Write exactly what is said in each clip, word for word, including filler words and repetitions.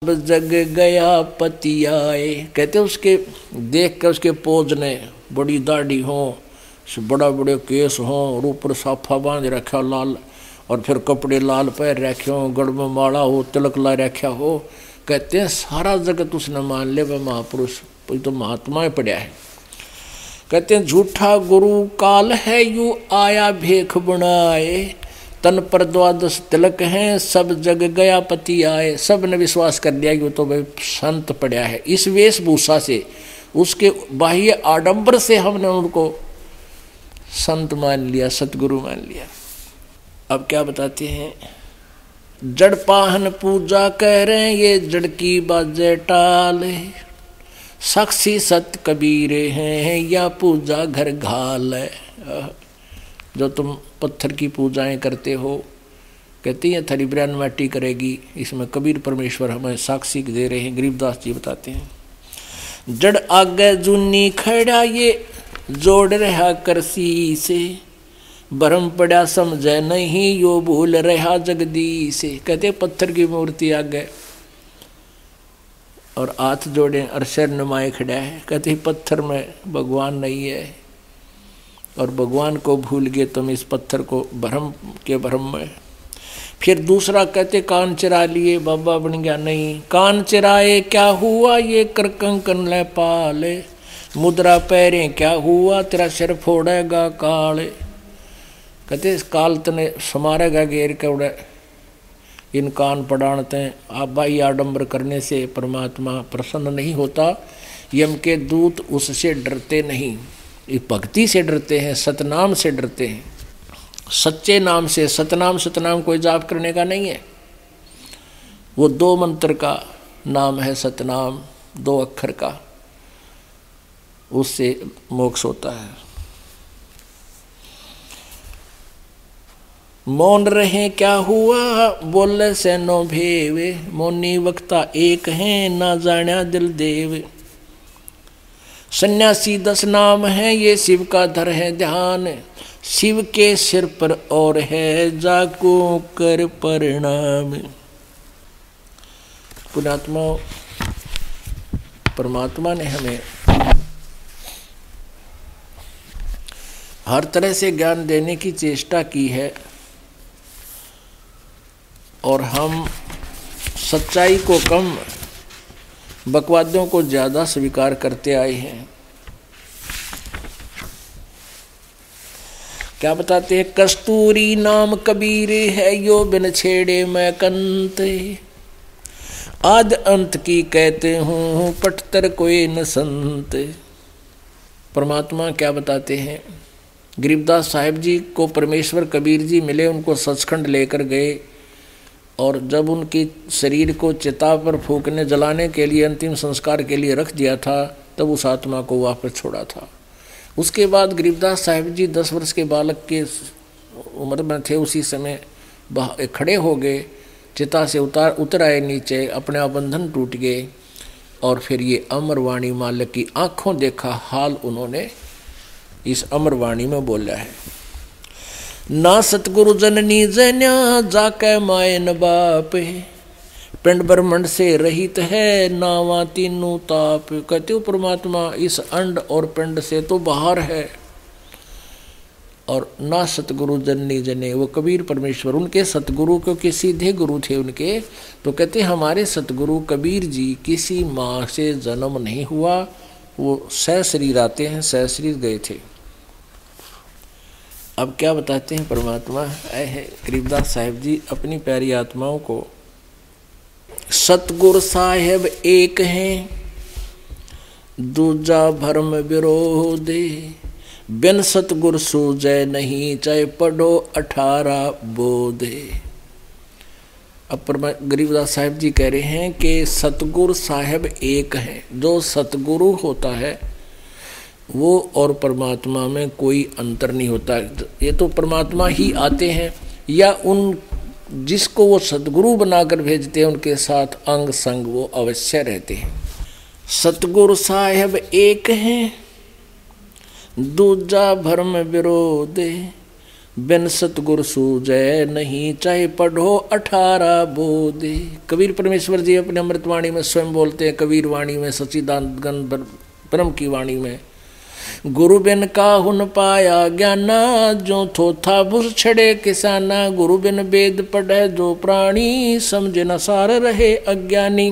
जग गया पति आए। कहते उसके देख कर उसके पोज ने बड़ी दाढ़ी हो, बड़ा बड़े केस हो और ऊपर साफा बांध रखा लाल, और फिर कपड़े लाल पैर रखे हो, गड़ में माला हो, तिलक ला रखा हो। कहते हैं सारा जगत उसने मान ले वह महापुरुष तो महात्मा पड़ा है। कहते हैं झूठा गुरु काल है यू आया भेख बनाए, तन पर द्वादश तिलक हैं सब जग गया पति आए। सब ने विश्वास कर लिया कि वो तो भाई संत पड़ा है। इस वेशभूषा से, उसके बाह्य आडंबर से हमने उनको संत मान लिया, सतगुरु मान लिया। अब क्या बताते हैं, जड़ पाहन पूजा कह रहे हैं ये जड़ की बाजे टाले, साक्षी सत कबीरे हैं या पूजा घर घाल है। जो तुम पत्थर की पूजाएं करते हो, कहती हैं थारी ब्रह्म माटी करेगी, इसमें कबीर परमेश्वर हमें साक्षी दे रहे हैं। गरीबदास जी बताते हैं, जड़ आगे जुन्नी खड़ा ये जोड़ रहा करसी से, भरम पड़ा समझे नहीं यो भूल रहा जगदीश से। कहते पत्थर की मूर्ति आगे और हाथ जोड़े और सिर नुमाए खड़ा है। कहते पत्थर में भगवान नहीं है और भगवान को भूल गए तुम इस पत्थर को भ्रम के भ्रम में। फिर दूसरा कहते कान चिरा लिए बाबा बन गया, नहीं कान चिराए क्या हुआ ये कर कंकन ले पाले, मुद्रा पैरे क्या हुआ तेरा सिर फोड़ेगा काले। कहते काल तने समारेगा घेर के उड़े, इन कान पड़ाणते आप बाई आडंबर करने से परमात्मा प्रसन्न नहीं होता। यम के दूत उससे डरते नहीं, ये भक्ति से डरते हैं, सतनाम से डरते हैं, सच्चे नाम से। सतनाम सतनाम कोई जाप करने का नहीं है, वो दो मंत्र का नाम है सतनाम, दो अक्षर का, उससे मोक्ष होता है। मौन रहे क्या हुआ बोले से नो भेवे, मौनी वक्ता एक है ना जाना दिल देव। सन्यासी दस नाम है ये शिव का धर है ध्यान, शिव के सिर पर और है जाको कर परिणाम। पुण्यात्मा परमात्मा ने हमें हर तरह से ज्ञान देने की चेष्टा की है और हम सच्चाई को कम, बकवादियों को ज्यादा स्वीकार करते आए हैं। क्या बताते हैं, कस्तूरी नाम कबीर है यो बिन छेड़े मैं कंत, आद अंत की कहते हूँ पटतर कोई न संत। परमात्मा क्या बताते हैं, गरीबदास साहिब जी को परमेश्वर कबीर जी मिले, उनको सचखंड लेकर गए और जब उनकी शरीर को चिता पर फूकने जलाने के लिए अंतिम संस्कार के लिए रख दिया था, तब उस आत्मा को वापस छोड़ा था। उसके बाद गरीबदास साहिब जी दस वर्ष के बालक के उम्र में थे, उसी समय खड़े हो गए, चिता से उतार उतर आए नीचे, अपने आप बंधन टूट गए और फिर ये अमरवाणी मालिक की आंखों देखा हाल उन्होंने इस अमरवाणी में बोला है। ना सतगुरु जननी जन्या जाके मायन बाप, पिंड ब्रह्मंड से रहित है नावा तीनों ताप। कहते हो परमात्मा इस अंड और पिंड से तो बाहर है, और ना सतगुरु जननी जने, वो कबीर परमेश्वर उनके सतगुरु क्योंकि सीधे गुरु थे उनके, तो कहते हमारे सतगुरु कबीर जी किसी माँ से जन्म नहीं हुआ, वो सहशरीर आते हैं, सहशरीर गए थे। अब क्या बताते हैं परमात्मा आए हैं, गरीबदास साहिब जी अपनी प्यारी आत्माओं को, सतगुरु साहेब एक हैं दूजा भरम विरोधे, बिन सतगुर सूझे नहीं चाहे पढ़ो अठारह बोधे। अब गरीबदास साहिब जी कह रहे हैं कि सतगुरु साहेब एक है, जो सतगुरु होता है वो और परमात्मा में कोई अंतर नहीं होता। ये तो परमात्मा ही आते हैं या उन जिसको वो सतगुरु बनाकर भेजते हैं उनके साथ अंग संग वो अवश्य रहते हैं। सतगुरु साहेब एक हैं दूजा भरम विरोधे, बिन सतगुरु सूझे नहीं, चाहे पढ़ो अठारह बोधे। कबीर परमेश्वर जी अपने अमृतवाणी में स्वयं बोलते हैं, कबीर वाणी में, सच्चिदानंद ब्रह्म की वाणी में, गुरु बिन काहुन पाया ज्ञाना, जो थोथा बुस छड़े किसाना। गुरु बिन वेद पढ़े जो प्राणी, समझे न सार रहे अज्ञानी।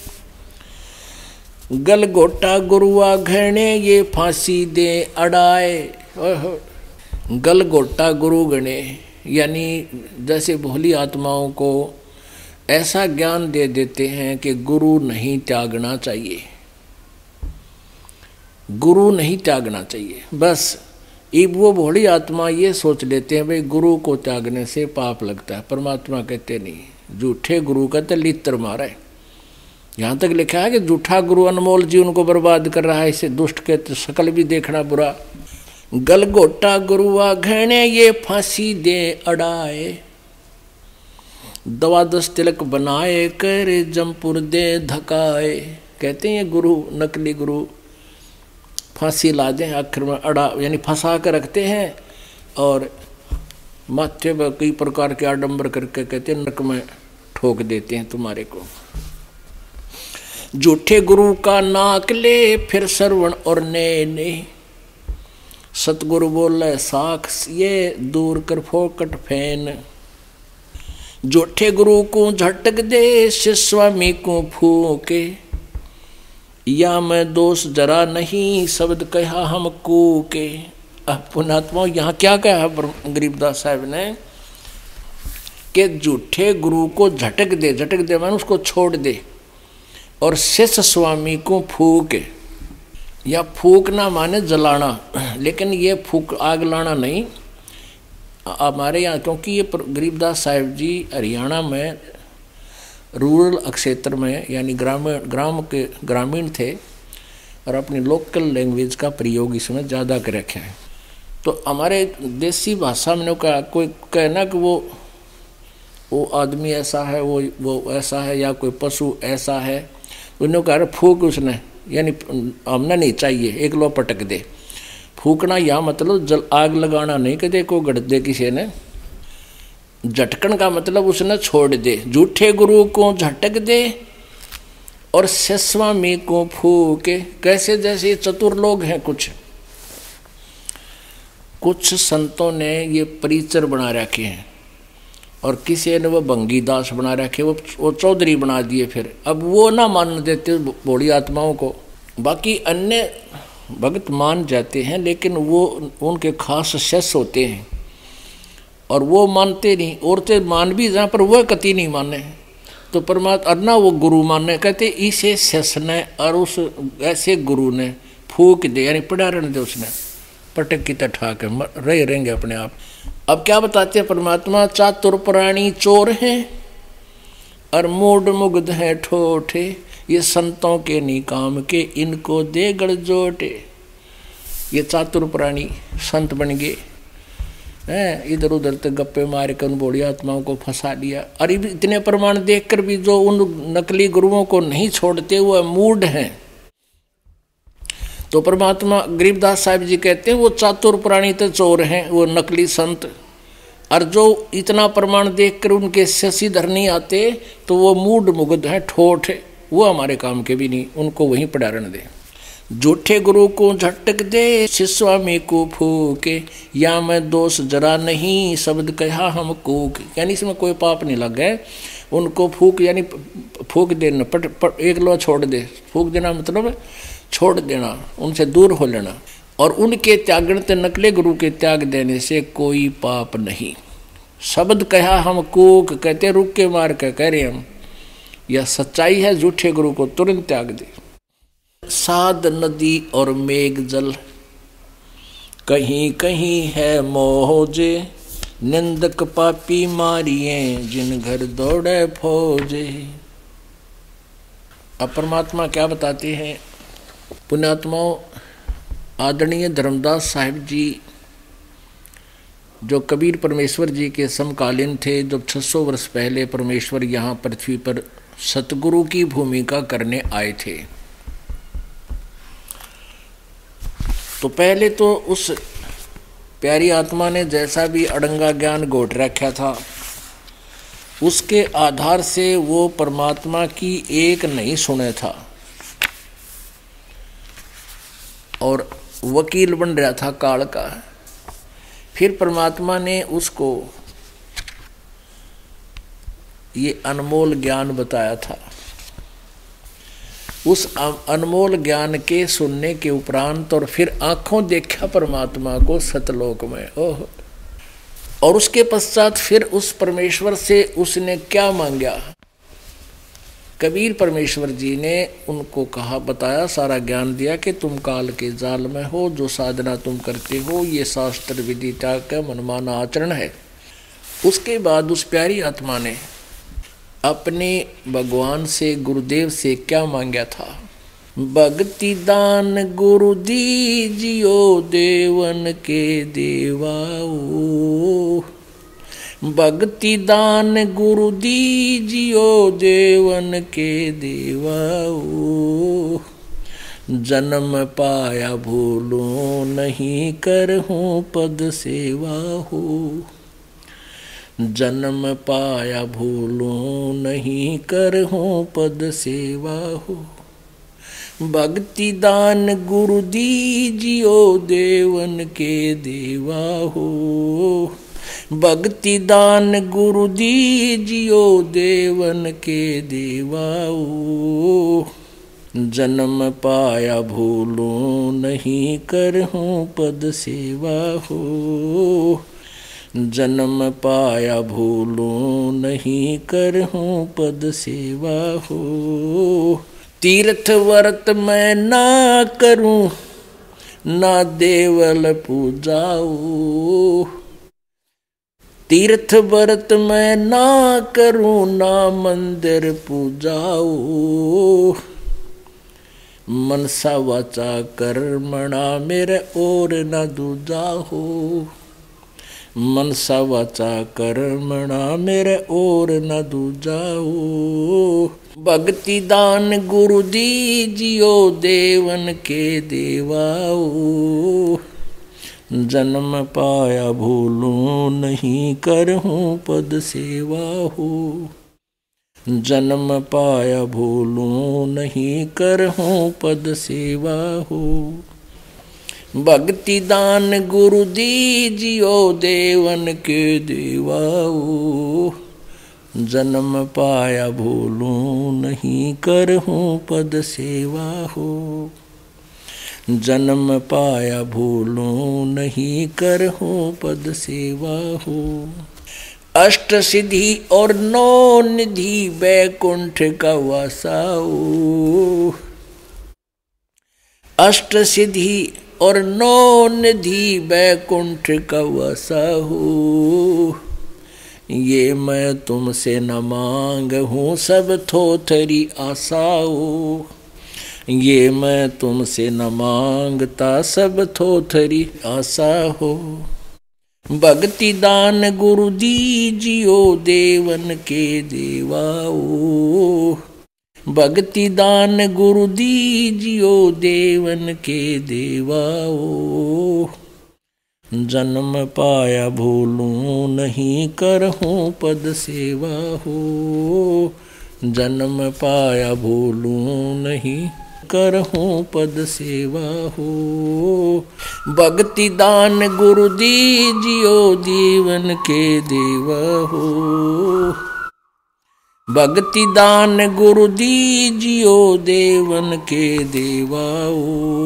गल गोटा गुरुआ घने, ये फांसी दे अड़ाए। गल गोटा गुरु गणे, यानी जैसे भोली आत्माओं को ऐसा ज्ञान दे देते हैं कि गुरु नहीं त्यागना चाहिए, गुरु नहीं त्यागना चाहिए। बस अब वो भोली आत्मा ये सोच लेते हैं भाई गुरु को त्यागने से पाप लगता है। परमात्मा कहते नहीं, झूठे गुरु का तो लित्र मारा है। यहाँ तक लिखा है कि झूठा गुरु अनमोल जीवन को बर्बाद कर रहा है, इसे दुष्ट के तो शकल भी देखना बुरा। गल गोटा गुरुआ घने, ये फांसी दे अड़ाए। द्वादश तिलक बनाए, कर जमपुर दे धकाए। कहते हैं ये गुरु, नकली गुरु फांसी ला दें, आखिर में अड़ा यानी फंसा कर रखते हैं और माथे पर कई प्रकार के आडंबर करके कहते हैं नरक में ठोक देते हैं तुम्हारे को। झूठे गुरु का नाक ले, फिर श्रवण और ने ने। सतगुरु बोले साख, ये दूर कर फोकट फैन। झूठे गुरु को झटक दे, शिष्यस्वामी को फूके। या मैं दोष जरा नहीं, शब्द कहा हम कूके। अब पुणात्मा यहाँ क्या कहा गरीबदास साहब ने कि झूठे गुरु को झटक दे, झटक दे मैंने उसको छोड़ दे, और शिष्य स्वामी को फूक। या फूकना माने जलाना, लेकिन ये फूक आग लाना नहीं हमारे यहाँ, क्योंकि ये गरीबदास साहिब जी हरियाणा में रूरल क्षेत्र में यानी ग्रामीण ग्राम के ग्रामीण थे और अपनी लोकल लैंग्वेज का प्रयोग इसमें ज़्यादा कर रखे हैं। तो हमारे देसी भाषा में कहा कोई कहना कि वो वो आदमी ऐसा है, वो वो ऐसा है, या कोई पशु ऐसा है, उन्होंने कहा फूक उसने, यानी हमने नहीं चाहिए, एक लो पटक दे। फूकना या मतलब जल आग लगाना नहीं कि देखो गढ़ दे किसी ने। झटकन का मतलब उसने छोड़ दे। झूठे गुरु को झटक दे और शिष्यस्वामी को फूके। कैसे, जैसे चतुर लोग हैं कुछ कुछ संतों ने ये परिचर बना रखे हैं और किसी ने वो भंगीदास बना रखे, वो वो चौधरी बना दिए। फिर अब वो ना मान देते बूढ़ी आत्माओं को, बाकी अन्य भक्त मान जाते हैं, लेकिन वो उनके खास शिष्य होते हैं और वो मानते नहीं। औरतें मान भी जहाँ पर वह कति नहीं माने, तो परमात्मा अरना वो गुरु माने। कहते इसे शिष्य ने और उस ऐसे गुरु ने फूक दे, यानी पढ़ारण दे, उसने पटक की तठा के रह रहेंगे अपने आप। अब क्या बताते हैं परमात्मा, चातुर प्राणी चोर हैं और मूड मुग्ध है ठोठे। ये संतों के नहीं काम के, इनको दे गड़ जोटे। ये चातुर प्राणी संत बन गए हैं, इधर उधर तक गप्पे मार कर उन बूढ़ी आत्माओं को फंसा लिया। और इतने प्रमाण देखकर भी जो उन नकली गुरुओं को नहीं छोड़ते वो मूड हैं। तो परमात्मा गरीबदास साहिब जी कहते हैं वो चातुर प्राणी तो चोर हैं, वो नकली संत। और जो इतना प्रमाण देखकर उनके शशि धर नहीं आते तो वो मूड मुग्ध है, ठोठ है, वो हमारे काम के भी नहीं, उनको वहीं पढ़ारण दे। झूठे गुरु को झटक दे, शिष्यस्वामी को फूके। या मैं दोष जरा नहीं, शब्द कहा हम कूक। यानी इसमें कोई पाप नहीं लग गए, उनको फूक यानी फूक देना, पट, पट एक लो छोड़ दे। फूक देना मतलब छोड़ देना, उनसे दूर हो लेना। और उनके त्यागण ते नकले गुरु के त्याग देने से कोई पाप नहीं। शब्द कहा हम कूक, कहते रुक के मार के कह रहे हम, यह सच्चाई है। झूठे गुरु को तुरंत त्याग दे। साध नदी और मेघ जल, कहीं कहीं है मोजे। निंदक पापी मारिए, जिन घर दौड़े फौजे। अब परमात्मा क्या बताते हैं, पुण्यात्माओं, आदरणीय धर्मदास साहिब जी जो कबीर परमेश्वर जी के समकालीन थे, जब छह सौ वर्ष पहले परमेश्वर यहाँ पृथ्वी पर सतगुरु की भूमिका करने आए थे, तो पहले तो उस प्यारी आत्मा ने जैसा भी अड़ंगा ज्ञान घोट रखा था, उसके आधार से वो परमात्मा की एक नहीं सुने था और वकील बन रहा था काल का। फिर परमात्मा ने उसको ये अनमोल ज्ञान बताया था। उस अनमोल ज्ञान के सुनने के उपरांत और फिर आंखों देखा परमात्मा को सतलोक में। ओह! और उसके पश्चात फिर उस परमेश्वर से उसने क्या मांगा? कबीर परमेश्वर जी ने उनको कहा, बताया, सारा ज्ञान दिया कि तुम काल के जाल में हो, जो साधना तुम करते हो ये शास्त्र विदिता का मनमाना आचरण है। उसके बाद उस प्यारी आत्मा ने अपने भगवान से, गुरुदेव से क्या मांगा था? भक्ति दान गुरु दीजियो देवन के देवाओ, भक्ति दान गुरु दीजियो देवन के देवाओ, जन्म पाया भूलो नहीं करहूँ पद सेवा हो, जन्म पाया भूलो नहीं करहूँ पद सेवा हो, भक्ति दान गुरु दीजियो देवन के देवा हो, भक्ति दान गुरु दीजियो देवन के देवाओ, जन्म पाया भूलो नहीं करहूँ पद सेवा हो, जन्म पाया भूलो नहीं करहूँ पद सेवा हो, तीर्थ व्रत मैं ना करूँ ना देवल पूजाओ, तीर्थ व्रत मैं ना करूँ ना मंदिर पूजाओ, मनसा वाचा कर्मणा मेरे और न दूजा हो, मनसा वाचा कर्मणा मेरे और न दूजा हो, भक्ति दान गुरु दीजियो देवन के देवाओ, जन्म पाया भूलूं नहीं करहूँ पद सेवा हो, जन्म पाया भूलूं नहीं करहूँ पद सेवा हो, भक्ति दान गुरु दीजियो देवन के देवाओ, जन्म पाया भूलूं नहीं करहूँ पद सेवा हो, जन्म पाया भूलूं नहीं करहूँ पद सेवा हो, अष्ट सिद्धि और नौ निधि बैकुंठ का वासाओ, अष्ट सिद्धि और नौ निधि बैकुंठ का वासा हो, ये मैं तुमसे न मांग हूँ सब थोथरी आसाओ, ये मैं तुमसे न मांगता सब थोथरी आशा हो, भक्ति दान गुरु दीजियो देवन के देवाओ, भक्ति दान गुरु दीजियो देवन के देवाओ, जन्म पाया भूलूं नहीं करहूँ पद सेवा हो, जन्म पाया भूलूं नहीं करहूँ पद सेवा हो, भक्ति दान गुरु दीजियो देवन के देवा हो, भक्ति दान गुरु दीजियो देवन के देवाओ,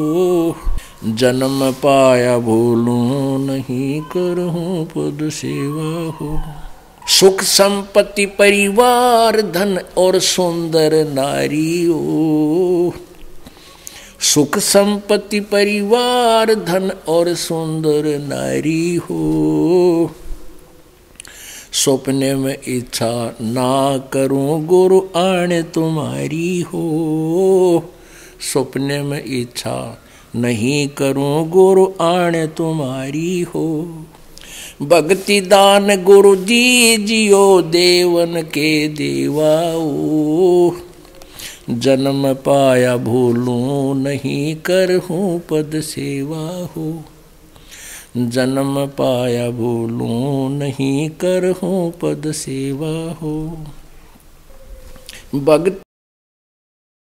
जन्म पाया भूलूं नहीं करहूँ पद सेवा हो, सुख संपत्ति परिवार धन और सुंदर नारी हो, सुख संपत्ति परिवार धन और सुंदर नारी हो, सपने में इच्छा ना करूं गुरु आने तुम्हारी हो, सपने में इच्छा नहीं करूं गुरु आने तुम्हारी हो, भक्ति दान गुरु दीजियो देवन के देवाओ, जन्म पाया भूलूं नहीं करहूँ पद सेवा हो, जन्म पाया बोलूं नहीं करहूं पद सेवा हो। भगत